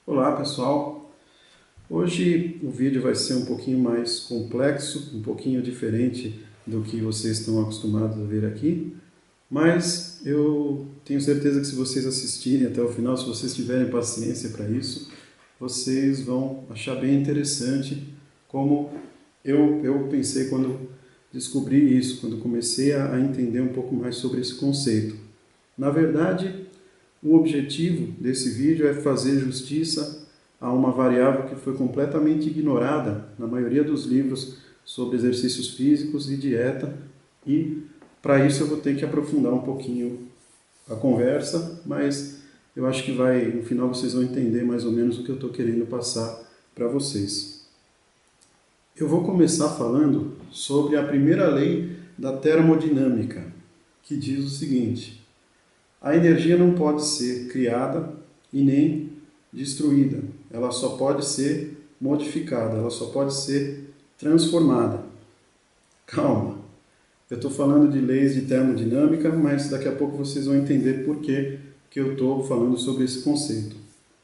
Olá pessoal, hoje o vídeo vai ser um pouquinho mais complexo, um pouquinho diferente do que vocês estão acostumados a ver aqui, mas eu tenho certeza que se vocês assistirem até o final, se vocês tiverem paciência para isso, vocês vão achar bem interessante como eu pensei quando descobri isso, quando comecei a entender um pouco mais sobre esse conceito. Na verdade, o objetivo desse vídeo é fazer justiça a uma variável que foi completamente ignorada na maioria dos livros sobre exercícios físicos e dieta, e para isso eu vou ter que aprofundar um pouquinho a conversa, mas eu acho que no final vocês vão entender mais ou menos o que eu estou querendo passar para vocês. Eu vou começar falando sobre a primeira lei da termodinâmica, que diz o seguinte: a energia não pode ser criada e nem destruída. Ela só pode ser modificada, ela só pode ser transformada. Calma, eu estou falando de leis de termodinâmica, mas daqui a pouco vocês vão entender por que eu estou falando sobre esse conceito.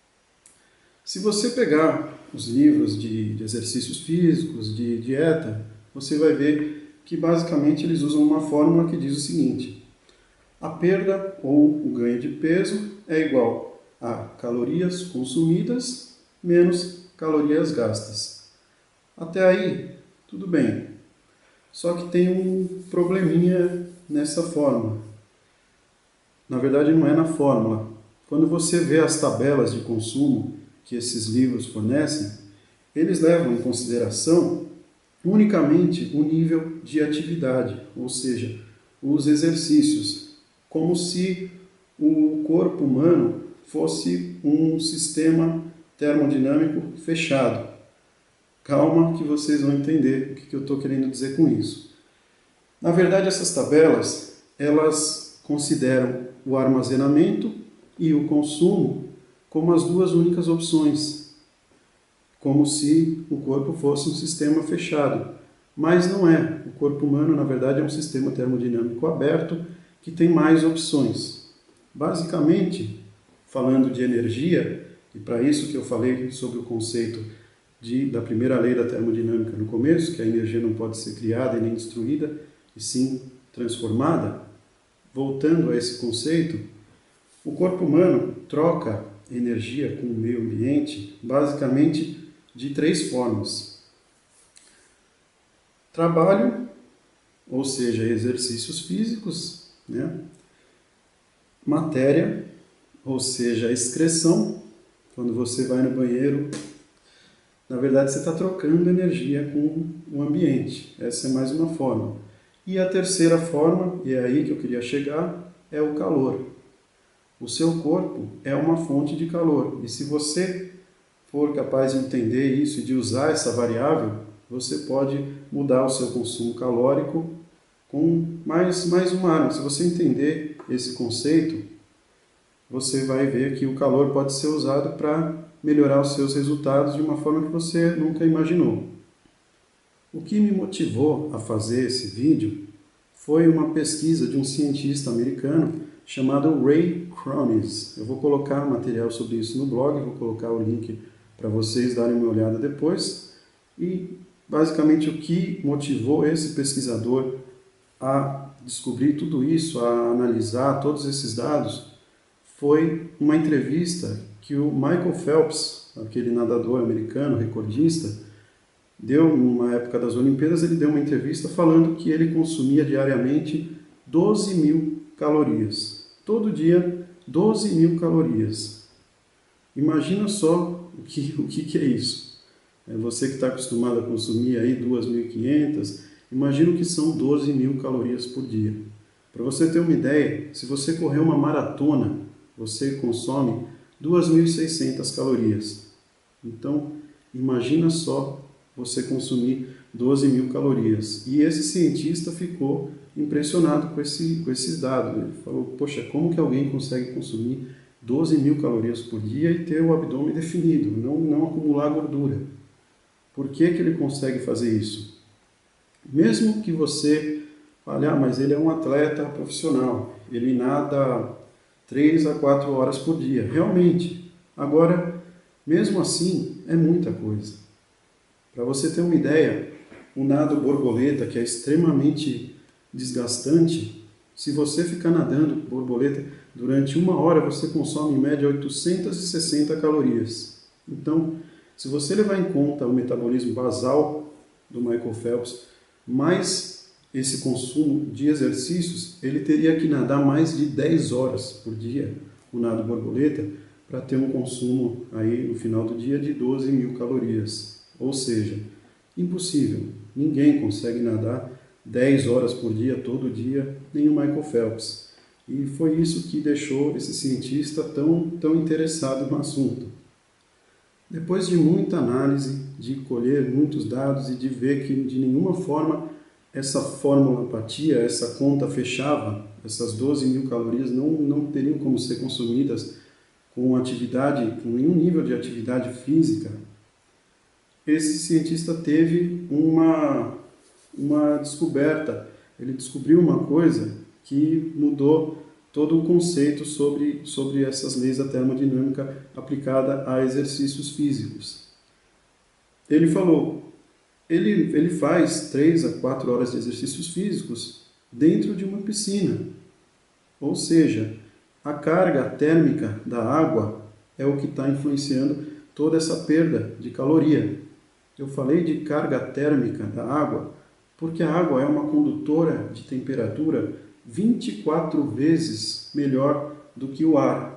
Se você pegar os livros de exercícios físicos, de dieta, você vai ver que basicamente eles usam uma fórmula que diz o seguinte: a perda ou o ganho de peso é igual a calorias consumidas menos calorias gastas. Até aí, tudo bem. Só que tem um probleminha nessa fórmula. Na verdade, não é na fórmula. Quando você vê as tabelas de consumo que esses livros fornecem, eles levam em consideração unicamente o nível de atividade, ou seja, os exercícios, como se o corpo humano fosse um sistema termodinâmico fechado. Calma que vocês vão entender o que eu estou querendo dizer com isso. Na verdade, essas tabelas, elas consideram o armazenamento e o consumo como as duas únicas opções, como se o corpo fosse um sistema fechado. Mas não é. O corpo humano, na verdade, é um sistema termodinâmico aberto que tem mais opções. Basicamente, falando de energia, e para isso que eu falei sobre o conceito da primeira lei da termodinâmica no começo, que a energia não pode ser criada e nem destruída, e sim transformada, voltando a esse conceito, o corpo humano troca energia com o meio ambiente basicamente de três formas: trabalho, ou seja, exercícios físicos, né? Matéria, ou seja, excreção, quando você vai no banheiro, na verdade você está trocando energia com o ambiente. Essa é mais uma forma. E a terceira forma, e é aí que eu queria chegar, é o calor. O seu corpo é uma fonte de calor, e se você for capaz de entender isso e de usar essa variável, você pode mudar o seu consumo calórico com mais uma arma. Se você entender esse conceito, você vai ver que o calor pode ser usado para melhorar os seus resultados de uma forma que você nunca imaginou. O que me motivou a fazer esse vídeo foi uma pesquisa de um cientista americano chamado Ray Cronin. Eu vou colocar material sobre isso no blog, vou colocar o link para vocês darem uma olhada depois. E basicamente o que motivou esse pesquisador a descobrir tudo isso, a analisar todos esses dados, foi uma entrevista que o Michael Phelps, aquele nadador americano, recordista, deu numa época das Olimpíadas. Ele deu uma entrevista falando que ele consumia diariamente 12 mil calorias. Todo dia, 12 mil calorias. Imagina só o que é isso. Você que está acostumado a consumir aí 2.500, imagina o que são 12 mil calorias por dia. Para você ter uma ideia, se você correr uma maratona, você consome 2.600 calorias. Então, imagina só você consumir 12 mil calorias. E esse cientista ficou impressionado com esses dados. Ele falou: poxa, como que alguém consegue consumir 12 mil calorias por dia e ter o abdômen definido, não acumular gordura? Por que ele consegue fazer isso? Mesmo que você fale: mas ele é um atleta profissional, ele nada 3 a 4 horas por dia. Realmente. Agora, Mesmo assim, é muita coisa. Para você ter uma ideia, o nado borboleta, que é extremamente desgastante, se você ficar nadando borboleta durante 1 hora, você consome em média 860 calorias. Então, se você levar em conta o metabolismo basal do Michael Phelps, mais esse consumo de exercícios, ele teria que nadar mais de 10 horas por dia, o nado borboleta, para ter um consumo aí no final do dia de 12.000 calorias. Ou seja, impossível. Ninguém consegue nadar 10 horas por dia, todo dia, nem o Michael Phelps. E foi isso que deixou esse cientista tão interessado no assunto. Depois de muita análise, de colher muitos dados e de ver que de nenhuma forma essa fórmula apatia, essa conta fechava, essas 12.000 calorias não teriam como ser consumidas com atividade, com nenhum nível de atividade física, esse cientista teve uma descoberta. Ele descobriu uma coisa que mudou todo o conceito sobre essas leis da termodinâmica aplicada a exercícios físicos. Ele falou, ele faz 3 a 4 horas de exercícios físicos dentro de uma piscina. Ou seja, a carga térmica da água é o que está influenciando toda essa perda de caloria. Eu falei de carga térmica da água porque a água é uma condutora de temperatura 24 vezes melhor do que o ar.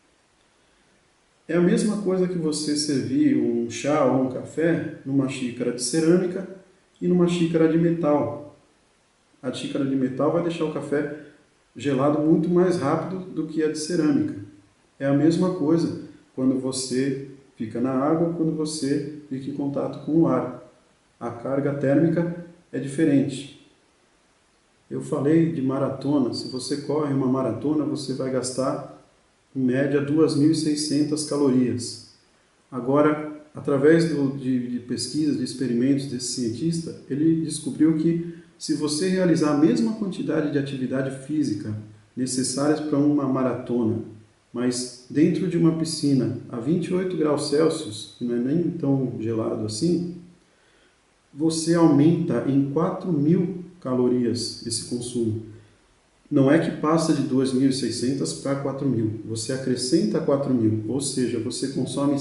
É a mesma coisa que você servir um chá ou um café numa xícara de cerâmica e numa xícara de metal. A xícara de metal vai deixar o café gelado muito mais rápido do que a de cerâmica. É a mesma coisa quando você fica na água, quando você fica em contato com o ar. A carga térmica é diferente. Eu falei de maratona. Se você corre uma maratona, você vai gastar, em média, 2.600 calorias. Agora, através de pesquisas, de experimentos desse cientista, ele descobriu que se você realizar a mesma quantidade de atividade física necessárias para uma maratona, mas dentro de uma piscina a 28 graus Celsius, que não é nem tão gelado assim, você aumenta em 4.000 calorias esse consumo. Não é que passa de 2.600 para 4.000, você acrescenta 4.000, ou seja, você consome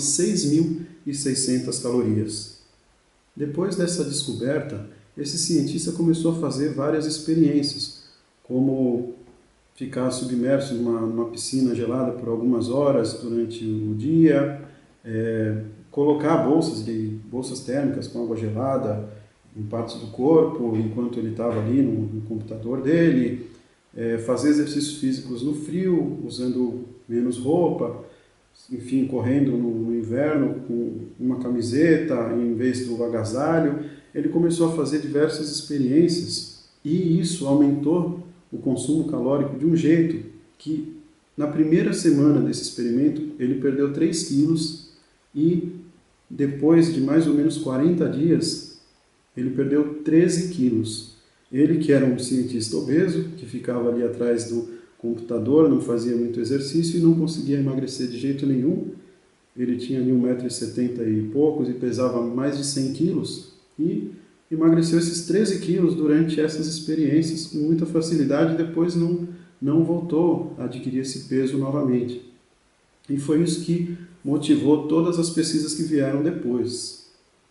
6.600 calorias. Depois dessa descoberta, esse cientista começou a fazer várias experiências, como ficar submerso numa piscina gelada por algumas horas durante o dia, colocar bolsas térmicas com água gelada em partes do corpo enquanto ele estava ali no computador dele, fazer exercícios físicos no frio, usando menos roupa, enfim, correndo no inverno com uma camiseta em vez do agasalho. Ele começou a fazer diversas experiências e isso aumentou o consumo calórico de um jeito que, na primeira semana desse experimento, ele perdeu 3 quilos e, depois de mais ou menos 40 dias, ele perdeu 13 quilos. Ele, que era um cientista obeso, que ficava ali atrás do computador, não fazia muito exercício e não conseguia emagrecer de jeito nenhum. Ele tinha ali 1,70 m e poucos e pesava mais de 100 quilos e emagreceu esses 13 quilos durante essas experiências com muita facilidade e depois não voltou a adquirir esse peso novamente. E foi isso que motivou todas as pesquisas que vieram depois.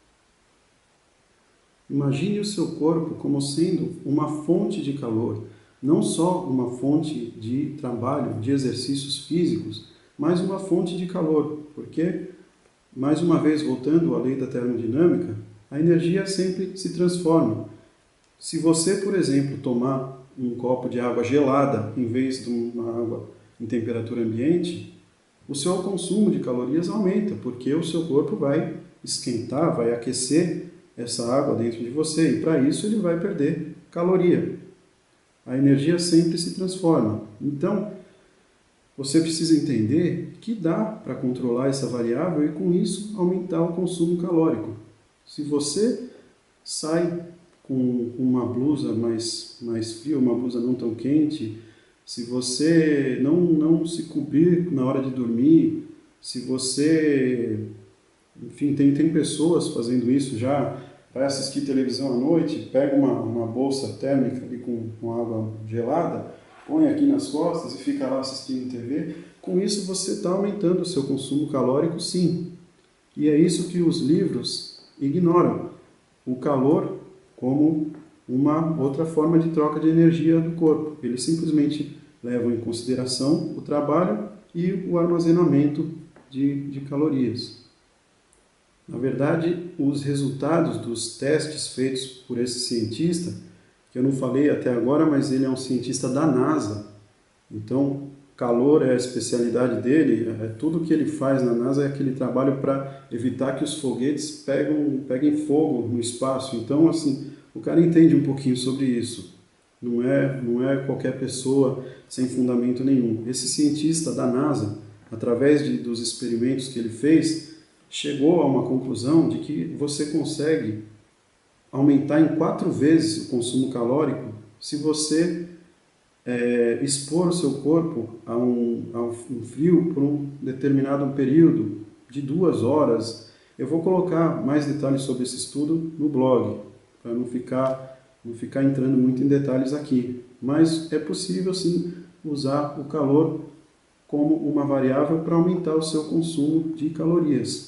Imagine o seu corpo como sendo uma fonte de calor, não só uma fonte de trabalho, de exercícios físicos, mas uma fonte de calor, porque, mais uma vez, voltando à lei da termodinâmica, a energia sempre se transforma. Se você, por exemplo, tomar um copo de água gelada em vez de uma água em temperatura ambiente, o seu consumo de calorias aumenta, porque o seu corpo vai esquentar, vai aquecer essa água dentro de você, e para isso ele vai perder caloria. A energia sempre se transforma. Então, você precisa entender que dá para controlar essa variável e, com isso, aumentar o consumo calórico. Se você sai com uma blusa mais fria, uma blusa não tão quente, se você não se cobrir na hora de dormir, se você Enfim, tem pessoas fazendo isso já, vai assistir televisão à noite, pega uma bolsa térmica ali com água gelada, põe aqui nas costas e fica lá assistindo TV. Com isso você está aumentando o seu consumo calórico, sim. E é isso que os livros ignoram. O calor como uma outra forma de troca de energia do corpo. Eles simplesmente levam em consideração o trabalho e o armazenamento de calorias. Na verdade, os resultados dos testes feitos por esse cientista, que eu não falei até agora, mas ele é um cientista da NASA, então calor é a especialidade dele, tudo que ele faz na NASA é aquele trabalho para evitar que os foguetes peguem fogo no espaço. Então, assim, o cara entende um pouquinho sobre isso. Não é qualquer pessoa sem fundamento nenhum. Esse cientista da NASA, através dos experimentos que ele fez, chegou a uma conclusão de que você consegue aumentar em 4 vezes o consumo calórico se você expor o seu corpo a um frio por um determinado período de 2 horas. Eu vou colocar mais detalhes sobre esse estudo no blog, para não ficar entrando muito em detalhes aqui. Mas é possível sim usar o calor como uma variável para aumentar o seu consumo de calorias.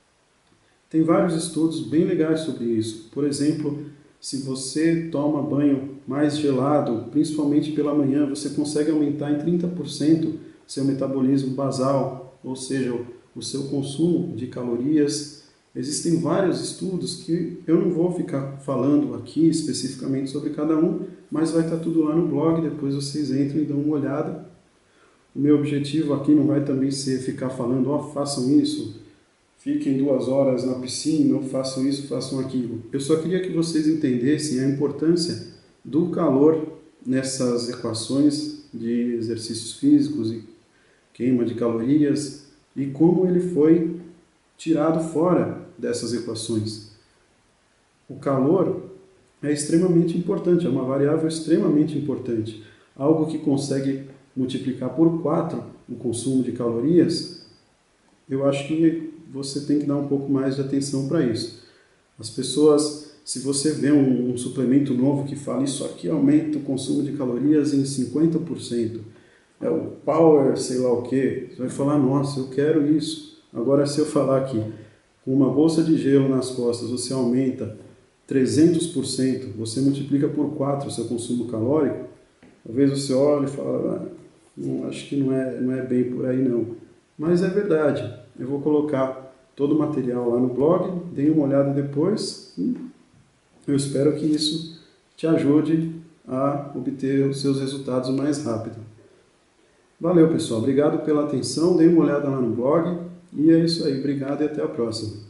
Tem vários estudos bem legais sobre isso. Por exemplo, se você toma banho mais gelado, principalmente pela manhã, você consegue aumentar em 30% seu metabolismo basal, ou seja, o seu consumo de calorias. Existem vários estudos que eu não vou ficar falando aqui especificamente sobre cada um, mas vai estar tudo lá no blog, depois vocês entram e dão uma olhada. O meu objetivo aqui não vai também ser ficar falando, façam isso, fiquem 2 horas na piscina, ou façam isso, façam aquilo. Eu só queria que vocês entendessem a importância do calor nessas equações de exercícios físicos e queima de calorias e como ele foi tirado fora dessas equações. O calor é extremamente importante, é uma variável extremamente importante. Algo que consegue multiplicar por 4 o consumo de calorias, eu acho que você tem que dar um pouco mais de atenção para isso. As pessoas, se você vê um suplemento novo que fala isso aqui aumenta o consumo de calorias em 50%, é o Power sei lá o que, você vai falar, nossa, eu quero isso. Agora se eu falar que com uma bolsa de gelo nas costas você aumenta 300%, você multiplica por 4 o seu consumo calórico, talvez você olhe e fale, acho que não é bem por aí não. Mas é verdade. Eu vou colocar todo o material lá no blog, dê uma olhada depois. Eu espero que isso te ajude a obter os seus resultados mais rápido. Valeu, pessoal. Obrigado pela atenção. Dê uma olhada lá no blog. E é isso aí. Obrigado e até a próxima.